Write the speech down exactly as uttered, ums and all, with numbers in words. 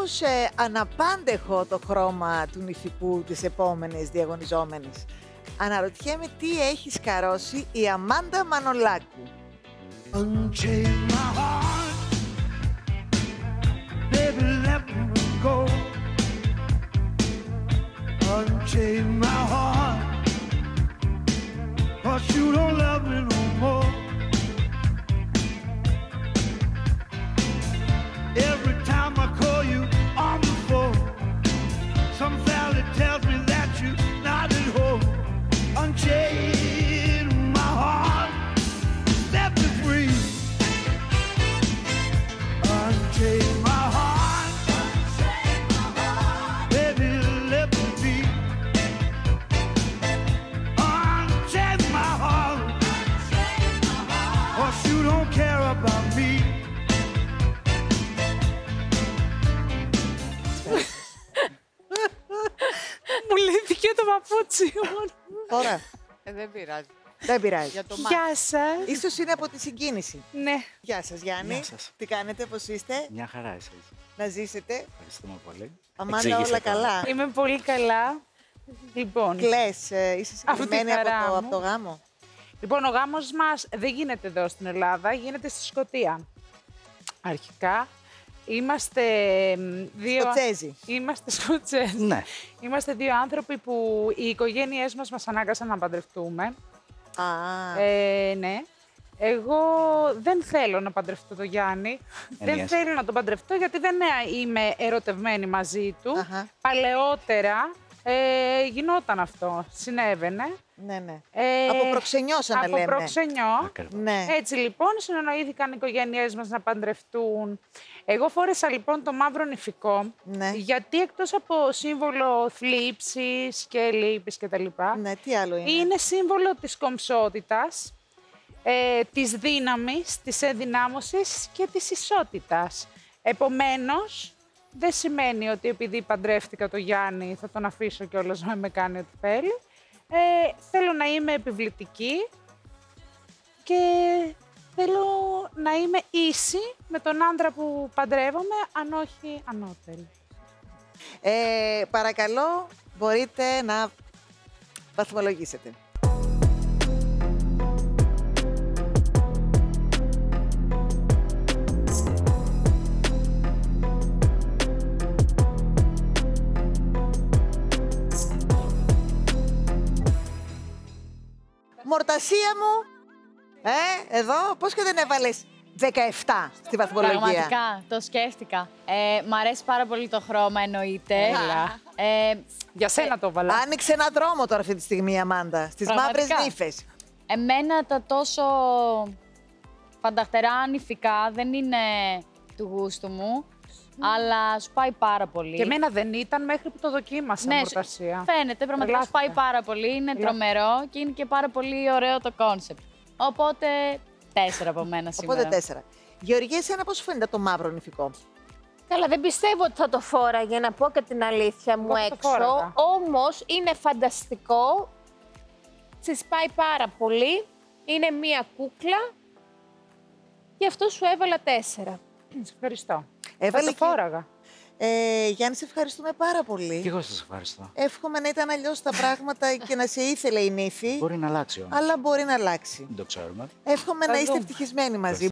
κάπως ε, αναπάντεχο το χρώμα του νηφικού της επόμενης διαγωνιζόμενης. Αναρωτιέμαι τι έχει σκαρώσει η Αμάντα Μανολάκου. Unchain my heart, baby, let me go. Unchain my heart, 'cause you don't love me no more. Every time I call you on the phone, some valley tells me that you're not at home. Unchain my heart, set me free. Unchain my heart, unchain my heart, baby, let me be. Unchain my heart, unchain my heart, 'cause you don't care about me. Μου λύθηκε το παπούτσι. Τώρα, Ε, δεν πειράζει. δεν πειράζει. Για το μάτι. Γεια σας. Ίσως είναι από τη συγκίνηση. Ναι. Γεια σας Γιάννη. Γεια σας. Τι κάνετε, πώς είστε, Μια χαρά εσείς. να ζήσετε. Ευχαριστούμε πολύ. Αμάντα, Εξήγησε όλα τώρα. καλά. Είμαι πολύ καλά. Λοιπόν, Κλαις, ε, είσαι Αυτή τη συγκινημένη χαρά από το, μου. από το γάμο. λοιπόν, ο γάμος μας δεν γίνεται εδώ στην Ελλάδα, γίνεται στη Σκωτία. Αρχικά, είμαστε μ, δύο... Σκοτσέζι. Είμαστε Σκοτσέζοι. Ναι. Είμαστε δύο άνθρωποι που οι οικογένειές μας μας ανάγκασαν να παντρευτούμε. Α, Ε, ναι. Εγώ δεν θέλω να παντρευτώ τον Γιάννη. Δεν Εννοείς. θέλω να τον παντρευτώ γιατί δεν είμαι ερωτευμένη μαζί του. Αχα. Παλαιότερα ε, γινόταν αυτό, συνέβαινε. ναι, ναι. Ε, Από προξενιώσαμε, από λέμε. προξενιό. Ακριβώς. Ναι. Έτσι λοιπόν συνεννοήθηκαν οι οικογένειές μας να παντρευτούν. Εγώ φόρεσα λοιπόν το μαύρο νηφικό, Ναι. γιατί εκτός από σύμβολο θλίψης και λύπης και τα λοιπά, Ναι, τι άλλο είναι. είναι σύμβολο της κομψότητας, ε, της δύναμης, της ενδυνάμωσης και της ισότητας. Επομένως, δεν σημαίνει ότι επειδή παντρεύτηκα το Γιάννη θα τον αφήσω κιόλας να με κάνει ό,τι θέλει. Ε, θέλω να είμαι επιβλητική και θέλω να είμαι ίση με τον άντρα που παντρεύομαι, αν όχι ανώτερη. Ε, παρακαλώ, μπορείτε να βαθμολογήσετε. Μορτασία μου, ε, εδώ, πώς και δεν έβαλες δεκαεπτά στη βαθμολογία. Πραγματικά, το σκέφτηκα. Ε, μ' αρέσει πάρα πολύ το χρώμα, εννοείται. Έλα. Ε, Για σένα το έβαλα. Άνοιξε έναν δρόμο τώρα αυτή τη στιγμή η Αμάντα, στις Πραγματικά. μαύρες νύφες. εμένα τα τόσο φανταχτερά νηφικά δεν είναι του γούστου μου, αλλά σου πάει πάρα πολύ. Και εμένα δεν ήταν μέχρι που το δοκίμασα Ναι, μορτασία. φαίνεται, πραγματικά σου πάει Τρελάθηκα. πάρα πολύ, είναι Τρελάθηκα. τρομερό και είναι και πάρα πολύ ωραίο το κόνσεπτ. Οπότε, τέσσερα από μένα σήμερα. Οπότε τέσσερα. Γεωργία, εσένα πώς σου φαίνεται το μαύρο νηφικό? Καλά, δεν πιστεύω ότι θα το φόραγε, να πω και την αλήθεια μου Εγώ θα το έξω. φόραγα. Όμως είναι φανταστικό. Της πάει πάρα πολύ. Είναι μία κούκλα. Γι' αυτό σου έβαλα τέσσερα. Σε ευχαριστώ. Έβαλε θα το και- φόραγα. Ε, Γιάννη, σε ευχαριστούμε πάρα πολύ. Και εγώ σας ευχαριστώ. Εύχομαι να ήταν αλλιώς τα πράγματα και να σε ήθελε η νύφη, Μπορεί να αλλάξει όμως. αλλά μπορεί να αλλάξει. Δεν το ξέρουμε. Εύχομαι Θα να είστε δούμε. ευτυχισμένοι μαζί.